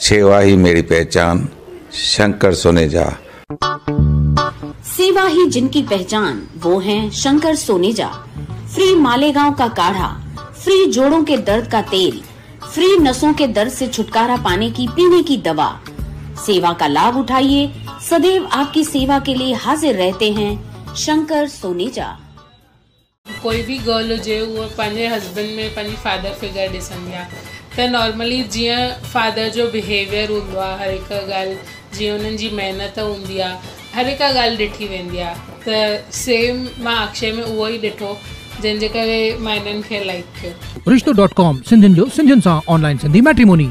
सेवा ही मेरी पहचान, शंकर सोनेजा। सेवा ही जिनकी पहचान, वो हैं शंकर सोनेजा। फ्री मालेगांव का काढ़ा, फ्री जोड़ों के दर्द का तेल, फ्री नसों के दर्द से छुटकारा पाने की पीने की दवा। सेवा का लाभ उठाइए, सदैव आपकी सेवा के लिए हाजिर रहते हैं शंकर सोनेजा। कोई भी गर्ल हुजे उहो पंहिंजे हस्बैंड में पंहिंजी फादर फिगर ॾिसंदी आहे त नॉर्मली जीअं फादर जो बिहेवियर हूंदो आहे, हर हिकु ॻाल्हि जीअं उन्हनि जी महिनत हूंदी आहे, हर हिकु ॻाल्हि ॾिठी वेंदी आहे। त सेम मां अक्षय में उहो ई ॾिठो जंहिंजे करे मां इन्हनि खे लाइक कयो। रिश्तो.com सिंधियुनि जो सिंधियुनि सां ऑनलाइन सिंधी मैट्रिमोनी।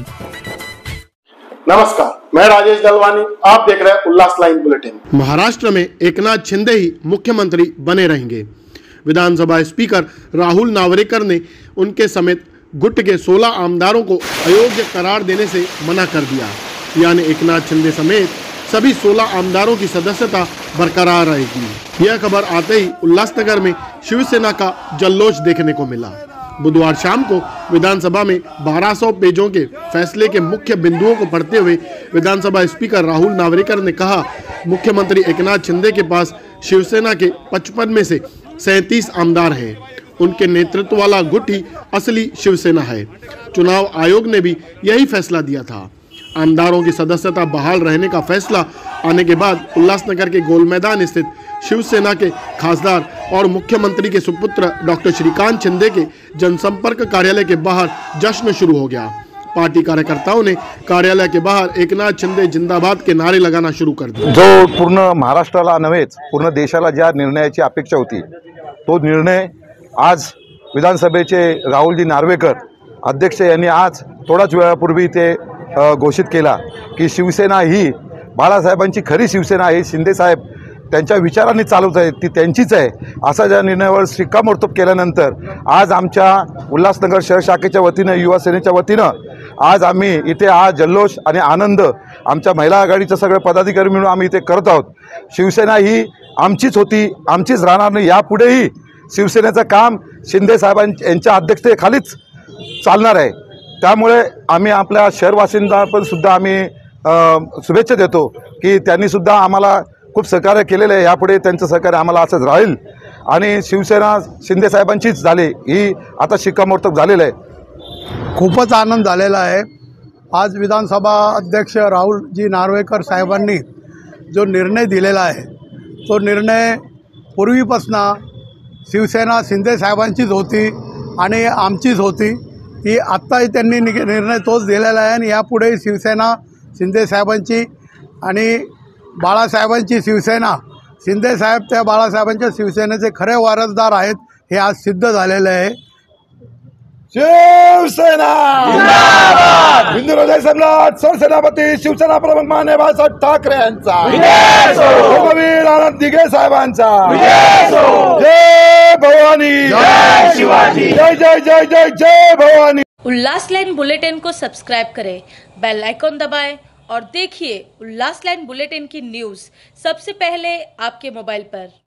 नमस्कार, मैं राजेश दलवानी, आप देख रहे हैं उल्लास लाइन बुलेटिन। महाराष्ट्र में एकनाथ शिंदे ही मुख्यमंत्री बने रहेंगे। विधानसभा स्पीकर राहुल नावरेकर ने उनके समेत गुट के 16 आमदारों को अयोग्य करार देने से मना कर दिया, यानी एकनाथ शिंदे समेत सभी 16 आमदारों की सदस्यता बरकरार रहेगी। यह खबर आते ही उल्लासनगर में शिवसेना का जल्लोष देखने को मिला। बुधवार शाम को विधानसभा में 1200 पेजों के फैसले के मुख्य बिंदुओं को पढ़ते हुए विधानसभा स्पीकर राहुल नावरेकर ने कहा, मुख्यमंत्री एकनाथ शिंदे के पास शिवसेना के 55 में से 37 आमदार हैं। उनके नेतृत्व वाला गुट ही असली शिवसेना है। चुनाव आयोग ने भी यही फैसला दिया था। आमदारों की सदस्यता बहाल रहने का फैसला आने के बाद उल्लासनगर के गोल मैदान स्थित शिवसेना के खासदार और मुख्यमंत्री के सुपुत्र डॉक्टर श्रीकांत शिंदे के जनसंपर्क कार्यालय के बाहर जश्न शुरू हो गया। पार्टी कार्यकर्ताओं ने कार्यालय के बाहर एकनाथ शिंदे जिंदाबाद के नारे लगाना शुरू कर दिए। जो पूर्ण महाराष्ट्राला नव्हेच पूर्ण देशाला ज्या निर्णयाची अपेक्षा होती, तो निर्णय आज विधानसभेचे राहुलजी नार्वेकर अध्यक्ष यांनी आज थोड्याच वेळापूर्वी ते घोषित केला की शिवसेना ही बाळासाहेबांची खरी शिवसेना आहे, शिंदे साहेब त्यांच्या विचारांनी चालवत आहेत, ती त्यांचीच आहे, असा ज्या निर्णयावर शिक्कामोर्तब केल्यानंतर आज आमच्या उल्हासनगर शहर शाखेच्या वतीनं, युवा सेनेच्या वतीनं आज आम्ही इथे आज जल्लोष आणि आनंद आमच्या महिला आघाडीचे सगळे पदाधिकारी मिळून आम्ही इथे करत आहोत। शिवसेना ही आमचीच होती, आमचीच राहणार नाही, यापुढेही शिवसेनेचं काम शिंदे साहेबांच्या अध्यक्षतेखालीच चालणार आहे। त्यामुळे आम्ही आपल्या शहरवासियांना पण सुद्धा आम्ही शुभेच्छा देतो की त्यांनी सुद्धा आम्हाला खूप सहकार्य केलेलं आहे, यापुढे त्यांचं सहकार्य आम्हाला असंच राहील आणि शिवसेना शिंदे साहेबांचीच झाली ही आता शिक्कामोर्तब झालेलं आहे। खूपच आनंद झालेला आहे। आज विधानसभा अध्यक्ष राहुलजी नार्वेकर साहेबांनी जो निर्णय दिलेला आहे, तो निर्णय पूर्वीपासून शिवसेना शिंदे साहेबांचीच होती आणि आमचीच होती, ती आत्ताही त्यांनी निर्णय तोच दिलेला आहे आणि यापुढे शिवसेना शिंदे साहेबांची आणि बाळासाहेबांची शिवसेना, शिंदे साहेब त्या बाळासाहेबांच्या शिवसेनेचे खरे वारसदार आहेत, हे आज सिद्ध झालेले आहे। शिवसेना जिंदाबाद। हिंदू हृदय सम्राट सरसेनापती शिवसेना प्रमुख माननीय बाळासाहेब ठाकरे यांचा, धर्मवीर आनंद दिघे साहेबांचा, जय भवानी, जय शिवाजी, जय जय जय जय जय भवानी। उल्लास लाइन बुलेटिन को सब्सक्राइब करें, बेल आइकॉन दबाएं और देखिए उल्लास लाइन बुलेटिन की न्यूज़ सबसे पहले आपके मोबाइल पर।